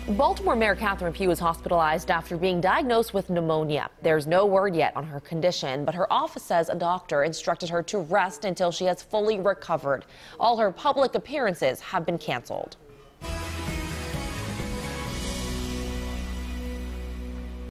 Baltimore Mayor Catherine Pugh is hospitalized after being diagnosed with pneumonia. There's no word yet on her condition, but her office says a doctor instructed her to rest until she has fully recovered. All her public appearances have been canceled.